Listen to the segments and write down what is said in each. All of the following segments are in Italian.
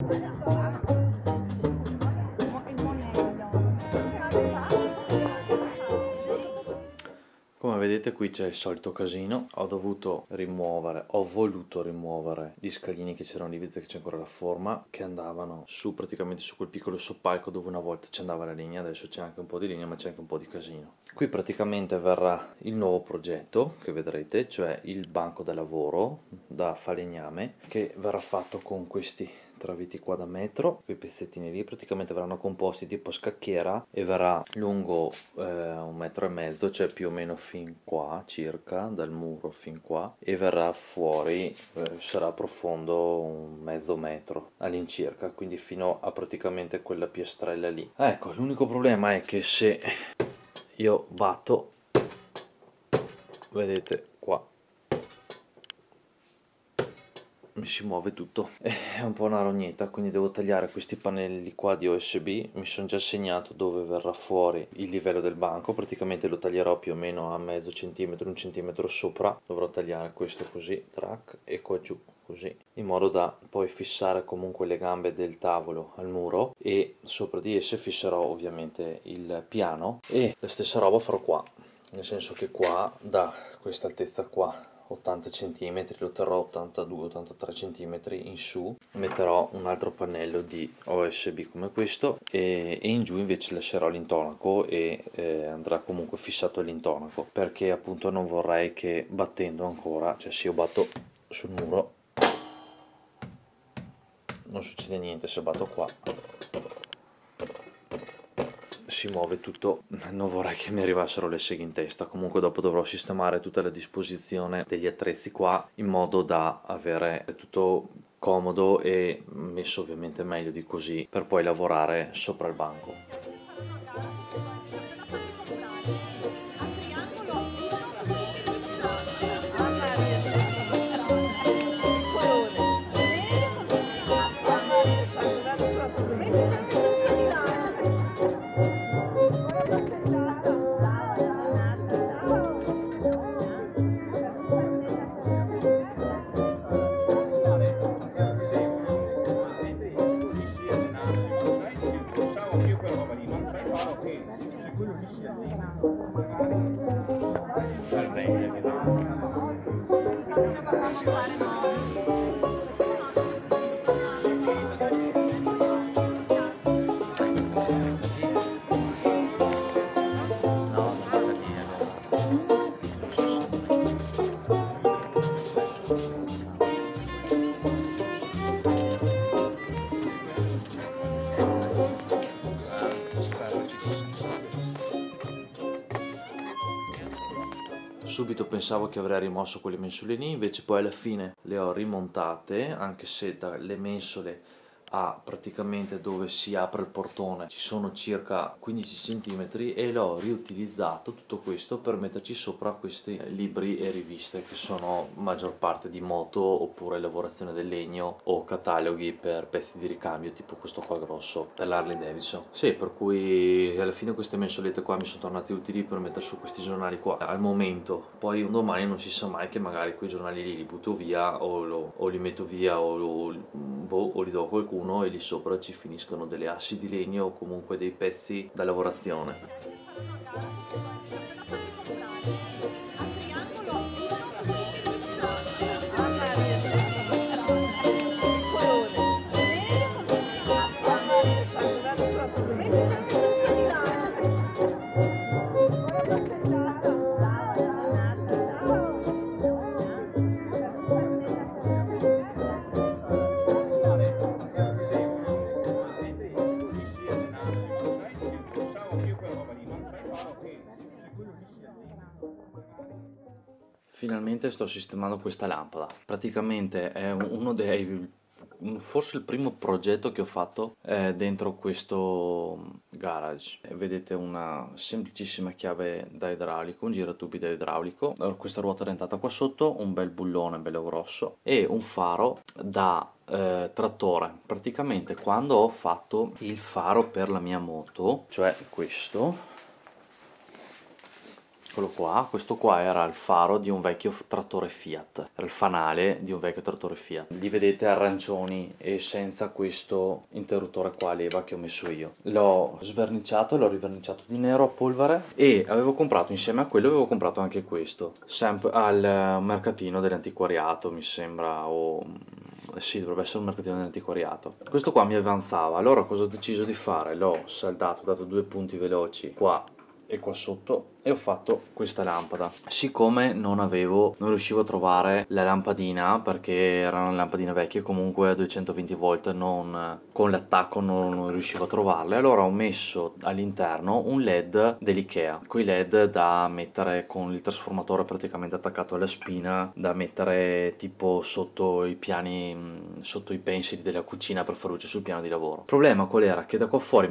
Come vedete qui c'è il solito casino, ho voluto rimuovere gli scalini che c'erano lì, vedete che c'è ancora la forma, che andavano su praticamente su quel piccolo soppalco dove una volta ci andava la linea, adesso c'è anche un po' di linea ma c'è anche un po' di casino. Qui praticamente verrà il nuovo progetto che vedrete, cioè il banco da lavoro da falegname, che verrà fatto con questi traviti qua da metro, quei pezzettini lì praticamente verranno composti tipo scacchiera e verrà lungo 1,5 metri, cioè più o meno fin qua circa, dal muro fin qua, e verrà fuori, sarà profondo 1/2 metro all'incirca, quindi fino a praticamente quella piastrella lì. Ecco, l'unico problema è che se io batto, vedete qua, mi si muove tutto, è un po' una rognetta, quindi devo tagliare questi pannelli qua di OSB. Mi sono già segnato dove verrà fuori il livello del banco, praticamente lo taglierò più o meno a mezzo centimetro, 1 centimetro sopra, dovrò tagliare questo così, track, e qua giù così, in modo da poi fissare comunque le gambe del tavolo al muro, e sopra di esse fisserò ovviamente il piano, e la stessa roba farò qua, nel senso che qua da questa altezza qua 80 cm lo terrò 82-83 cm in su, metterò un altro pannello di OSB come questo, e in giù invece lascerò l'intonaco, e andrà comunque fissato all'intonaco, perché appunto non vorrei che battendo ancora, cioè se io batto sul muro non succede niente, se batto qua si muove tutto, non vorrei che mi arrivassero le seghe in testa. Comunque dopo dovrò sistemare tutta la disposizione degli attrezzi qua in modo da avere tutto comodo e messo ovviamente meglio di così per poi lavorare sopra il banco. Subito pensavo che avrei rimosso quelle mensole lì, invece poi alla fine le ho rimontate, anche se dalle mensole a praticamente dove si apre il portone ci sono circa 15 cm, e l'ho riutilizzato tutto questo per metterci sopra questi libri e riviste che sono maggior parte di moto oppure lavorazione del legno, o cataloghi per pezzi di ricambio tipo questo qua grosso per l'Harley Davidson. Sì, per cui alla fine queste mensolette qua mi sono tornate utili per mettere su questi giornali qua al momento. Poi un domani non si sa mai che magari quei giornali lì li butto via, o li metto via, o li do a qualcuno, e lì sopra ci finiscono delle assi di legno o comunque dei pezzi da lavorazione. Finalmente sto sistemando questa lampada, praticamente è uno dei, forse il primo progetto che ho fatto dentro questo garage. Vedete una semplicissima chiave da idraulico, un giratubi da idraulico, questa ruota dentata qua sotto, un bel bullone bello grosso e un faro da trattore. Praticamente quando ho fatto il faro per la mia moto, cioè questo, Eccolo qua, questo qua era il faro di un vecchio trattore Fiat, era il fanale di un vecchio trattore Fiat. Li vedete arancioni e senza questo interruttore qua a leva che ho messo io. L'ho sverniciato, l'ho riverniciato di nero a polvere e avevo comprato, insieme a quello avevo comprato anche questo, sempre al mercatino dell'antiquariato mi sembra, o sì, dovrebbe essere un mercatino dell'antiquariato. Questo qua mi avanzava, allora cosa ho deciso di fare? L'ho saldato, ho dato 2 punti veloci qua e qua sotto e ho fatto questa lampada. Siccome non riuscivo a trovare la lampadina, perché erano lampadine vecchie, comunque a 220 volt con l'attacco non riuscivo a trovarle, allora ho messo all'interno un LED dell'Ikea, quei LED da mettere con il trasformatore praticamente attaccato alla spina, da mettere tipo sotto i piani, sotto i pensili della cucina per far luce sul piano di lavoro. Il problema qual era? Che da qua fuori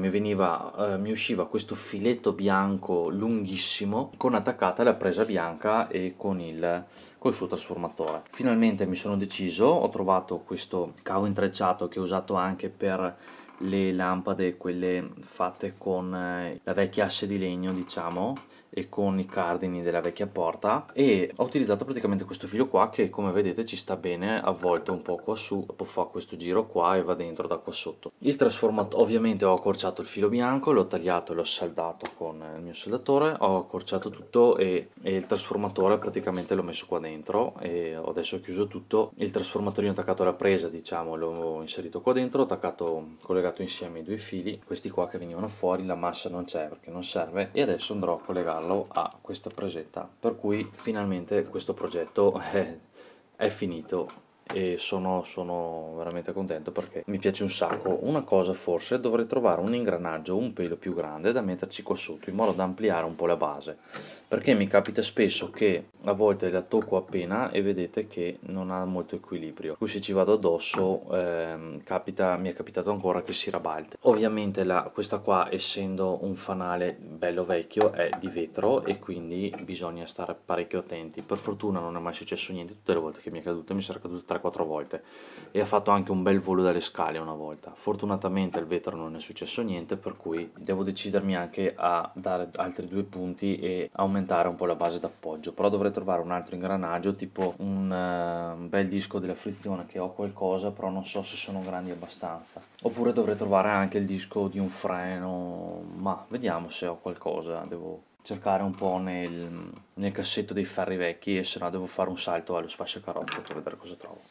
mi usciva questo filetto bianco lunghissimo con attaccata la presa bianca e col suo trasformatore. Finalmente mi sono deciso, ho trovato questo cavo intrecciato che ho usato anche per le lampade, quelle fatte con la vecchia asse di legno, diciamo, e con i cardini della vecchia porta, e ho utilizzato praticamente questo filo qua che, come vedete, ci sta bene avvolto un po' qua su, poi fa questo giro qua e va dentro da qua sotto. Il trasformatore, ovviamente ho accorciato il filo bianco, l'ho tagliato e l'ho saldato con il mio saldatore, ho accorciato tutto e il trasformatore praticamente l'ho messo qua dentro e adesso ho chiuso tutto. Il trasformatorino attaccato alla presa, diciamo, l'ho inserito qua dentro, ho collegato insieme i due fili, questi qua che venivano fuori, la massa non c'è perché non serve, e adesso andrò a collegarlo a questa presetta, per cui finalmente questo progetto è finito e sono veramente contento perché mi piace un sacco. Una cosa, forse dovrei trovare un ingranaggio un pelo più grande da metterci qua sotto in modo da ampliare un po' la base, perché mi capita spesso che a volte la tocco appena e vedete che non ha molto equilibrio, qui se ci vado addosso mi è capitato ancora che si rabalta. Ovviamente questa qua, essendo un fanale bello vecchio, è di vetro e quindi bisogna stare parecchio attenti. Per fortuna non è mai successo niente, tutte le volte che mi è caduto mi sarà caduto 3-4 volte, e ha fatto anche un bel volo dalle scale una volta. Fortunatamente il vetro non è successo niente, per cui devo decidermi anche a dare altri 2 punti e aumentare un po' la base d'appoggio, però dovrei trovare un altro ingranaggio, tipo un bel disco della frizione, che ho qualcosa però non so se sono grandi abbastanza, oppure dovrei trovare anche il disco di un freno, ma vediamo se ho qualcosa. Devo cercare un po' nel cassetto dei ferri vecchi, e se no devo fare un salto allo sfasciacarrozze per vedere cosa trovo.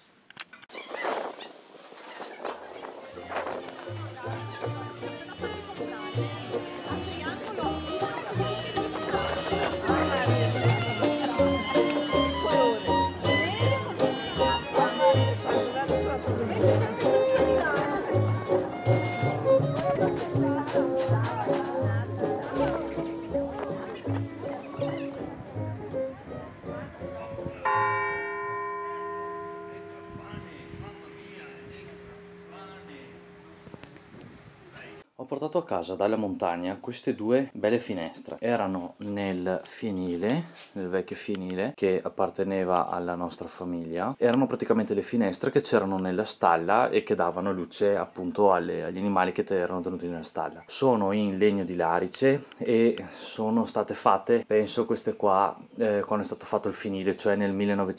Ho portato a casa dalla montagna queste due belle finestre. Erano nel fienile, nel vecchio fienile che apparteneva alla nostra famiglia. Erano praticamente le finestre che c'erano nella stalla e che davano luce appunto agli animali che erano tenuti nella stalla. Sono in legno di larice e sono state fatte, penso, queste qua quando è stato fatto il fienile, cioè nel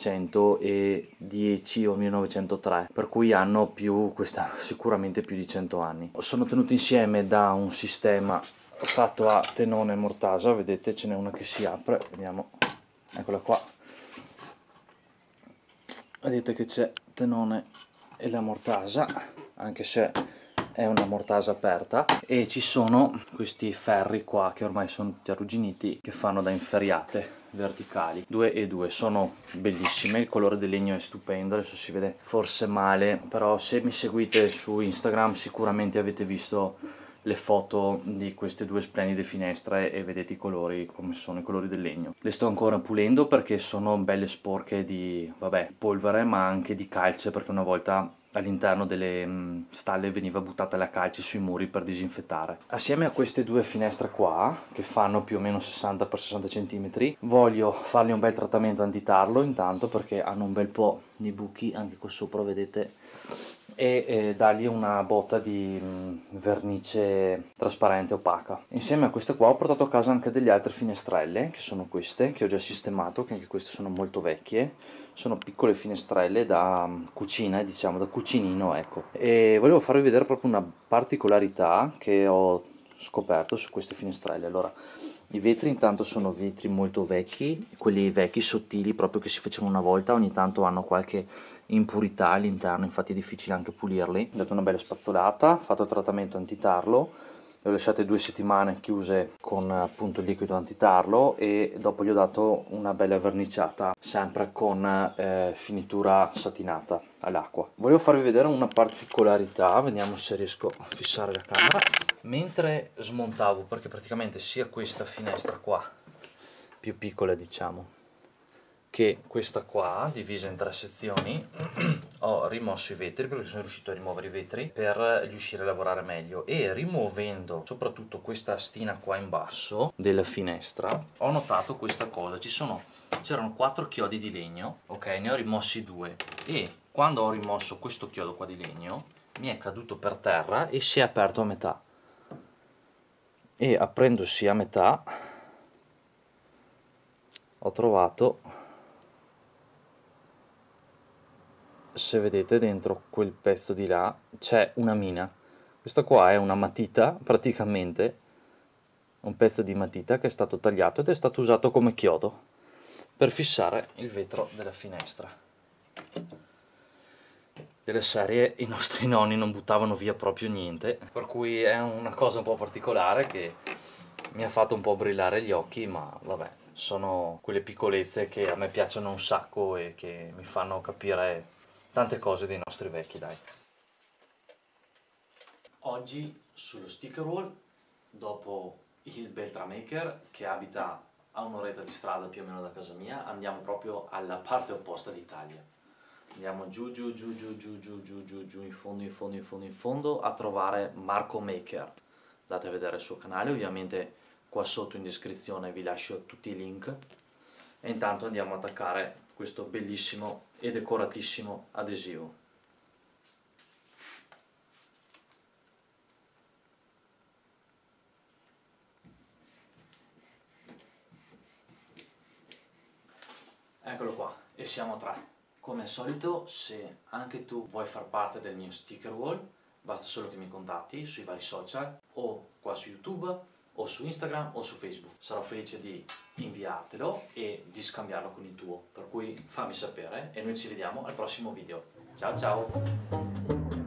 1910 o 1903, per cui hanno sicuramente più di 100 anni. Sono tenuti insieme da un sistema fatto a tenone e mortasa, vedete ce n'è una che si apre, vediamo, eccola qua, vedete che c'è tenone e la mortasa, anche se è una mortasa aperta, e ci sono questi ferri qua che ormai sono tutti arrugginiti, che fanno da inferriate verticali, 2 e 2, sono bellissime, il colore del legno è stupendo, adesso si vede forse male, però se mi seguite su Instagram sicuramente avete visto le foto di queste due splendide finestre e vedete i colori, come sono i colori del legno. Le sto ancora pulendo perché sono belle sporche di, vabbè, polvere, ma anche di calce, perché una volta all'interno delle stalle veniva buttata la calce sui muri per disinfettare. Assieme a queste due finestre qua, che fanno più o meno 60 x 60 cm, voglio fargli un bel trattamento antitarlo intanto, perché hanno un bel po' di buchi anche qua sopra, vedete, e dargli una botta di vernice trasparente opaca. Insieme a queste qua ho portato a casa anche delle altre finestrelle, che sono queste, che ho già sistemato, che anche queste sono molto vecchie. Sono piccole finestrelle da cucina, diciamo, da cucinino, ecco. E volevo farvi vedere proprio una particolarità che ho scoperto su queste finestrelle. Allora, i vetri intanto sono vetri molto vecchi, quelli vecchi sottili proprio che si facevano una volta, ogni tanto hanno qualche impurità all'interno, infatti è difficile anche pulirli. Ho dato una bella spazzolata, ho fatto il trattamento antitarlo, le ho lasciate 2 settimane chiuse con appunto il liquido antitarlo e dopo gli ho dato una bella verniciata, sempre con finitura satinata all'acqua. Volevo farvi vedere una particolarità, vediamo se riesco a fissare la camera. Mentre smontavo, perché praticamente sia questa finestra qua, più piccola diciamo, che questa qua, divisa in 3 sezioni, ho rimosso i vetri perché sono riuscito a rimuovere i vetri per riuscire a lavorare meglio, e rimuovendo soprattutto questa astina qua in basso della finestra ho notato questa cosa, c'erano 4 chiodi di legno, ok, ne ho rimossi 2 e quando ho rimosso questo chiodo qua di legno mi è caduto per terra e si è aperto a metà, e aprendosi a metà ho trovato, se vedete dentro quel pezzo di là c'è una mina. Questa qua è una matita, praticamente un pezzo di matita che è stato tagliato ed è stato usato come chiodo per fissare il vetro della finestra. Delle serie i nostri nonni non buttavano via proprio niente, per cui è una cosa un po' particolare che mi ha fatto un po' brillare gli occhi, ma vabbè, sono quelle piccolezze che a me piacciono un sacco e che mi fanno capire tante cose dei nostri vecchi, dai. Oggi sullo sticker wall, dopo il Beltramaker che abita a un'oretta di strada più o meno da casa mia, andiamo proprio alla parte opposta d'Italia. Andiamo giù giù giù giù giù giù giù giù giù in fondo in fondo in fondo in fondo a trovare Marco Maker. Andate a vedere il suo canale, ovviamente qua sotto in descrizione vi lascio tutti i link. E intanto andiamo ad attaccare questo bellissimo e decoratissimo adesivo. Eccolo qua, e siamo a 3. Come al solito, se anche tu vuoi far parte del mio sticker wall, basta solo che mi contatti sui vari social, o qua su YouTube, o su Instagram, o su Facebook. Sarò felice di inviartelo e di scambiarlo con il tuo, per cui fammi sapere e noi ci vediamo al prossimo video. Ciao ciao!